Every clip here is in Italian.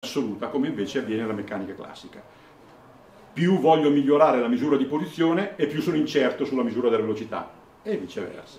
assoluta, come invece avviene nella meccanica classica. Più voglio migliorare la misura di posizione e più sono incerto sulla misura della velocità, e viceversa.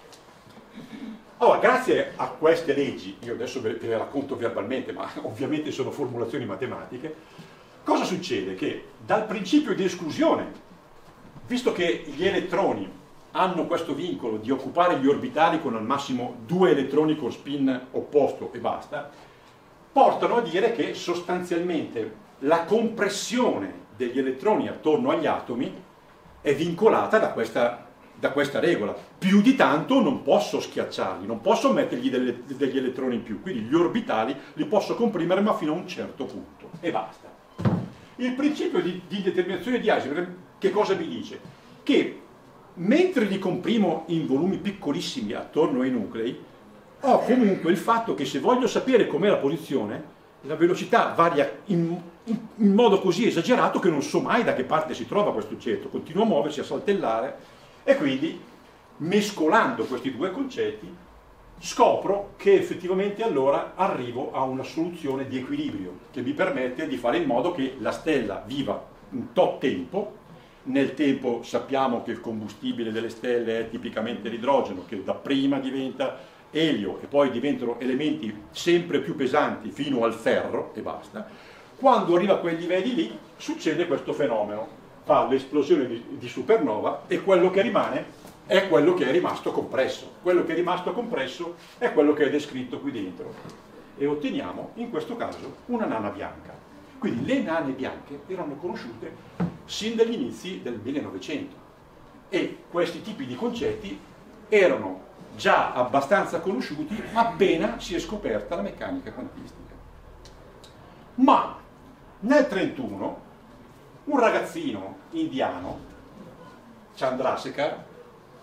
Allora, grazie a queste leggi, io adesso ve le racconto verbalmente, ma ovviamente sono formulazioni matematiche, cosa succede? Che dal principio di esclusione, visto che gli elettroni hanno questo vincolo di occupare gli orbitali con al massimo 2 elettroni con spin opposto e basta, portano a dire che sostanzialmente la compressione degli elettroni attorno agli atomi è vincolata da questa regola. Più di tanto non posso schiacciarli, non posso mettergli degli elettroni in più, quindi gli orbitali li posso comprimere ma fino a un certo punto e basta. Il principio di determinazione di Heisenberg che cosa vi dice? Che mentre li comprimo in volumi piccolissimi attorno ai nuclei, ho comunque il fatto che se voglio sapere com'è la posizione, la velocità varia in modo così esagerato che non so mai da che parte si trova questo oggetto, continua a muoversi, a saltellare, e quindi mescolando questi due concetti scopro che effettivamente allora arrivo a una soluzione di equilibrio che mi permette di fare in modo che la stella viva un tot tempo. Nel tempo sappiamo che il combustibile delle stelle è tipicamente l'idrogeno, che dapprima diventa elio e poi diventano elementi sempre più pesanti fino al ferro e basta. Quando arriva a quei livelli lì succede questo fenomeno, fa l'esplosione di supernova e quello che rimane è quello che è rimasto compresso. Quello che è rimasto compresso è quello che è descritto qui dentro e otteniamo in questo caso una nana bianca. Quindi le nane bianche erano conosciute sin dagli inizi del 1900 e questi tipi di concetti erano già abbastanza conosciuti appena si è scoperta la meccanica quantistica. Ma nel 1931 un ragazzino indiano, Chandrasekhar,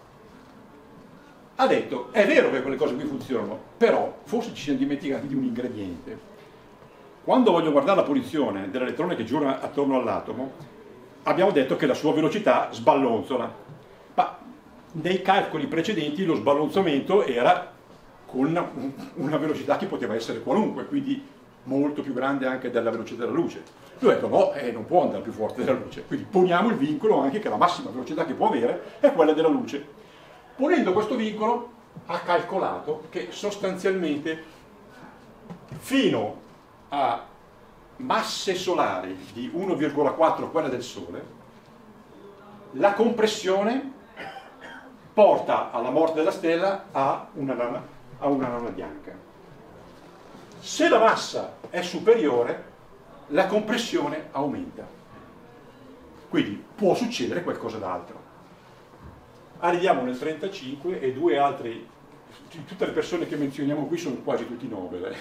ha detto: è vero che quelle cose qui funzionano, però forse ci siamo dimenticati di un ingrediente. Quando voglio guardare la posizione dell'elettrone che gira attorno all'atomo, abbiamo detto che la sua velocità sballonzola, ma nei calcoli precedenti lo sballonzamento era con una velocità che poteva essere qualunque, quindi molto più grande anche della velocità della luce. Lui ha detto no, non può andare più forte della luce, quindi poniamo il vincolo anche che la massima velocità che può avere è quella della luce. Ponendo questo vincolo ha calcolato che sostanzialmente fino a masse solari di 1,4 quelle del Sole, la compressione porta alla morte della stella a una nana bianca. Se la massa è superiore, la compressione aumenta. Quindi può succedere qualcosa d'altro. Arriviamo nel 1935 e due altri, tutte le persone che menzioniamo qui sono quasi tutti Nobel.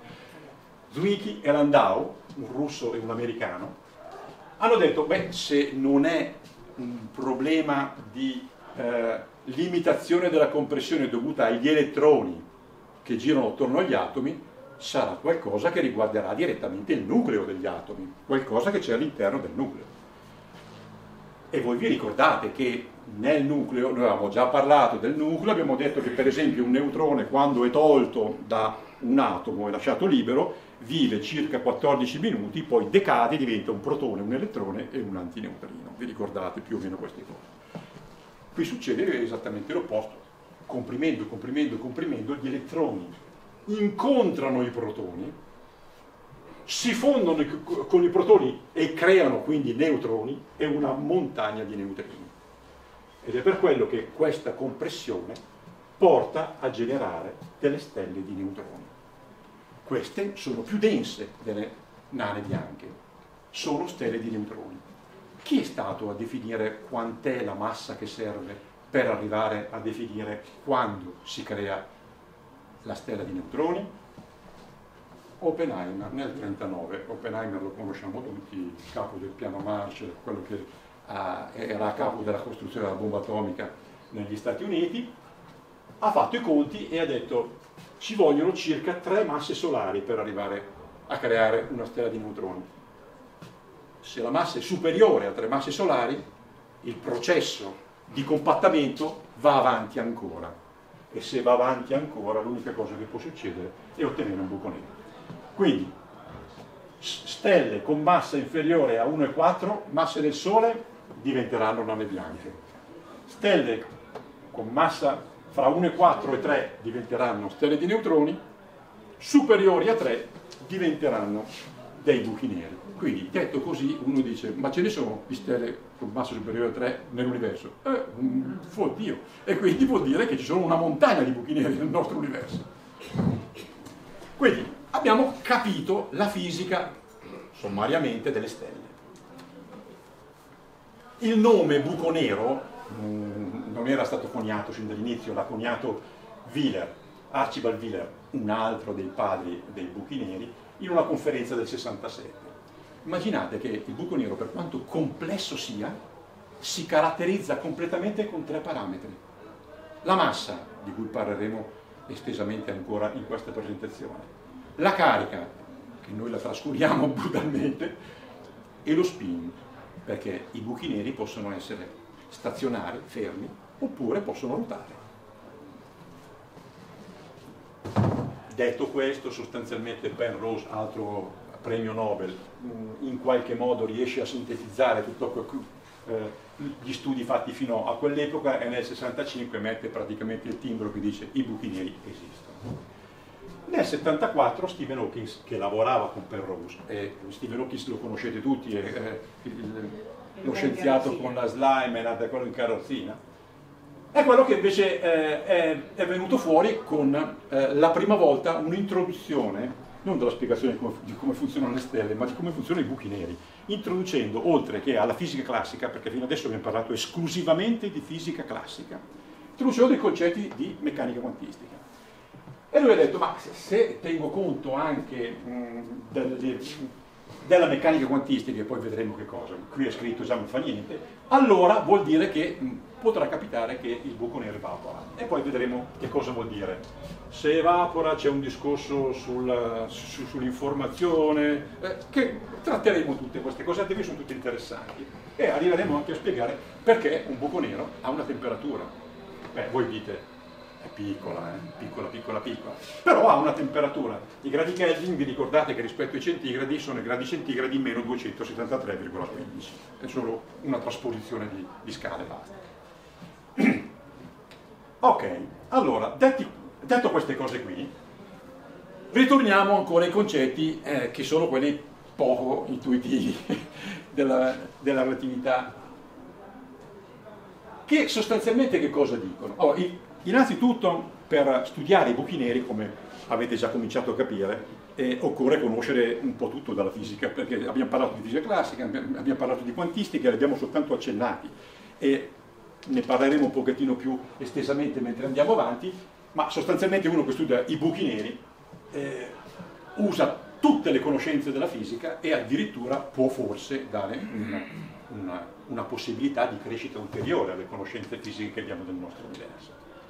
Zwicky e Landau, un russo e un americano, hanno detto, beh, se non è un problema di limitazione della compressione dovuta agli elettroni che girano attorno agli atomi, sarà qualcosa che riguarderà direttamente il nucleo degli atomi, qualcosa che c'è all'interno del nucleo. E voi vi ricordate che nel nucleo, noi avevamo già parlato del nucleo, abbiamo detto che per esempio un neutrone quando è tolto da un atomo e lasciato libero vive circa 14 minuti, poi decade, diventa un protone, un elettrone e un antineutrino. Vi ricordate più o meno queste cose? Qui succede esattamente l'opposto. Comprimendo, gli elettroni incontrano i protoni, si fondono con i protoni e creano quindi neutroni e una montagna di neutrini. Ed è per quello che questa compressione porta a generare delle stelle di neutroni. Queste sono più dense delle nane bianche, sono stelle di neutroni. Chi è stato a definire quant'è la massa che serve per arrivare a definire quando si crea la stella di neutroni? Oppenheimer nel 1939. Oppenheimer lo conosciamo tutti, il capo del piano Marshall, quello che era a capo della costruzione della bomba atomica negli Stati Uniti. Ha fatto i conti e ha detto ci vogliono circa 3 masse solari per arrivare a creare una stella di neutroni. Se la massa è superiore a 3 masse solari, il processo di compattamento va avanti ancora, e se va avanti ancora l'unica cosa che può succedere è ottenere un buco nero. Quindi stelle con massa inferiore a 1,4, masse del Sole, diventeranno nane bianche. Stelle con massa fra 1,4 e 3 diventeranno stelle di neutroni, superiori a 3 diventeranno dei buchi neri. Quindi, detto così, uno dice, ma ce ne sono di stelle con massa superiore a 3 nell'universo? Oddio! E quindi vuol dire che ci sono una montagna di buchi neri nel nostro universo. Quindi, abbiamo capito la fisica, sommariamente, delle stelle. Il nome buco nero non era stato coniato sin dall'inizio, l'ha coniato Wheeler, Archibald Wheeler, un altro dei padri dei buchi neri, in una conferenza del 67. Immaginate che il buco nero, per quanto complesso sia, si caratterizza completamente con 3 parametri. La massa, di cui parleremo estesamente ancora in questa presentazione, la carica, che noi la trascuriamo brutalmente, e lo spin, perché i buchi neri possono essere stazionari, fermi, oppure possono ruotare. Detto questo, sostanzialmente Penrose, altro premio Nobel, in qualche modo riesce a sintetizzare tutto gli studi fatti fino a quell'epoca, e nel 65 mette praticamente il timbro che dice i buchi neri esistono. Nel 74 Stephen Hawking, che lavorava con Penrose, e Stephen Hawking lo conoscete tutti, lo scienziato con la slime e quello in carrozzina, è quello che invece è venuto fuori con la prima volta un'introduzione, non della spiegazione di come funzionano le stelle, ma di come funzionano i buchi neri, introducendo, oltre che alla fisica classica, perché fino adesso abbiamo parlato esclusivamente di fisica classica, introducendo dei concetti di meccanica quantistica. E lui ha detto, ma se tengo conto anche della meccanica quantistica, e poi vedremo che cosa, qui è scritto già non fa niente, allora vuol dire che potrà capitare che il buco nero evapora. E poi vedremo che cosa vuol dire. Se evapora c'è un discorso sull'informazione, che tratteremo tutte queste cose, che sono tutte interessanti, e arriveremo anche a spiegare perché un buco nero ha una temperatura. Beh, voi dite, è piccola, piccola, però ha una temperatura. I gradi Kelvin, vi ricordate che rispetto ai centigradi sono i gradi centigradi meno 273,15, è solo una trasposizione di scale, basta. Ok, allora, detto queste cose qui, ritorniamo ancora ai concetti che sono quelli poco intuitivi della relatività, che sostanzialmente che cosa dicono? Allora, innanzitutto, per studiare i buchi neri, come avete già cominciato a capire, occorre conoscere un po' tutto dalla fisica, perché abbiamo parlato di fisica classica, abbiamo parlato di quantistica, li abbiamo soltanto accennati, e ne parleremo un pochettino più estesamente mentre andiamo avanti, ma sostanzialmente uno che studia i buchi neri usa tutte le conoscenze della fisica e addirittura può forse dare una possibilità di crescita ulteriore alle conoscenze fisiche che abbiamo del nostro universo.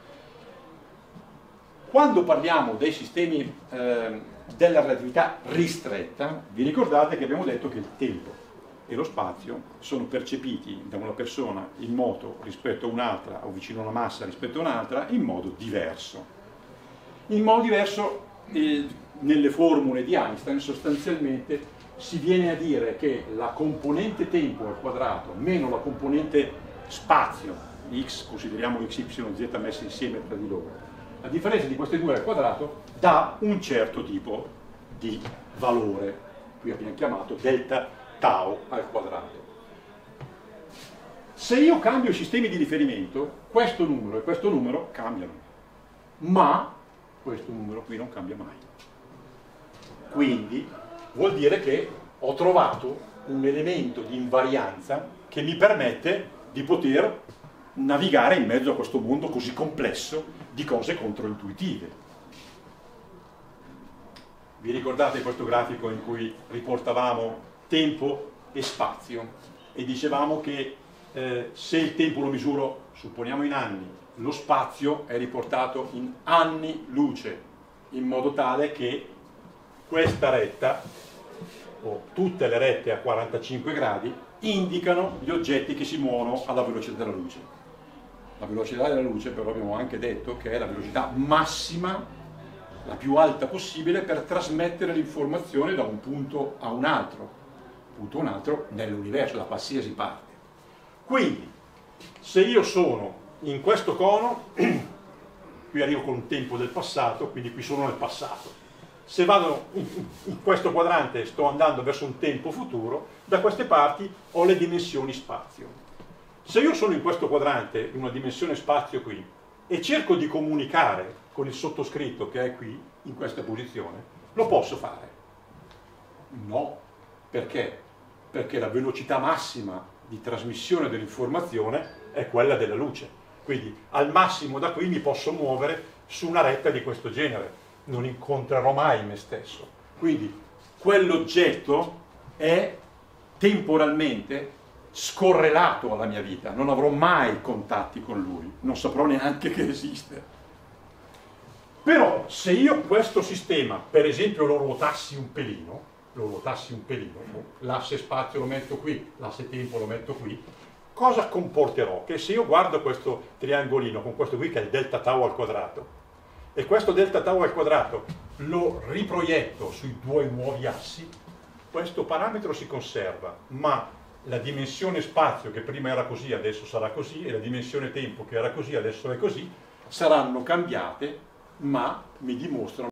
Quando parliamo dei sistemi della relatività ristretta, vi ricordate che abbiamo detto che il tempo e lo spazio sono percepiti da una persona in moto rispetto a un'altra, o vicino a una massa rispetto a un'altra, in modo diverso. In modo diverso, nelle formule di Einstein, sostanzialmente si viene a dire che la componente tempo al quadrato meno la componente spazio, x, consideriamo x, y, z messe insieme tra di loro, la differenza di queste due al quadrato dà un certo tipo di valore, qui abbiamo chiamato delta tau al quadrato. Se io cambio i sistemi di riferimento, questo numero e questo numero cambiano, ma questo numero qui non cambia mai. Quindi vuol dire che ho trovato un elemento di invarianza che mi permette di poter navigare in mezzo a questo mondo così complesso di cose controintuitive. Vi ricordate questo grafico in cui riportavamo tempo e spazio e dicevamo che se il tempo lo misuro, supponiamo in anni, lo spazio è riportato in anni luce, in modo tale che questa retta, o tutte le rette a 45 gradi, indicano gli oggetti che si muovono alla velocità della luce. La velocità della luce, però, abbiamo anche detto che è la velocità massima la più alta possibile per trasmettere l'informazione da un punto a un altro nell'universo, da qualsiasi parte. Quindi, se io sono in questo cono, qui arrivo con un tempo del passato, quindi qui sono nel passato. Se vado in questo quadrante sto andando verso un tempo futuro, da queste parti ho le dimensioni spazio. Se io sono in questo quadrante, in una dimensione spazio qui, e cerco di comunicare con il sottoscritto che è qui, in questa posizione, lo posso fare? No. Perché? Perché la velocità massima di trasmissione dell'informazione è quella della luce. Quindi al massimo da qui mi posso muovere su una retta di questo genere. Non incontrerò mai me stesso. Quindi quell'oggetto è temporalmente scorrelato alla mia vita, non avrò mai contatti con lui, non saprò neanche che esiste. Però se io questo sistema, per esempio, lo ruotassi un pelino, l'asse spazio lo metto qui, l'asse tempo lo metto qui, cosa comporterò? Che se io guardo questo triangolino con questo qui che è il delta tau al quadrato, e questo delta tau al quadrato lo riproietto sui due nuovi assi, questo parametro si conserva, ma la dimensione spazio che prima era così adesso sarà così, e la dimensione tempo che era così adesso è così, saranno cambiate, ma mi dimostrano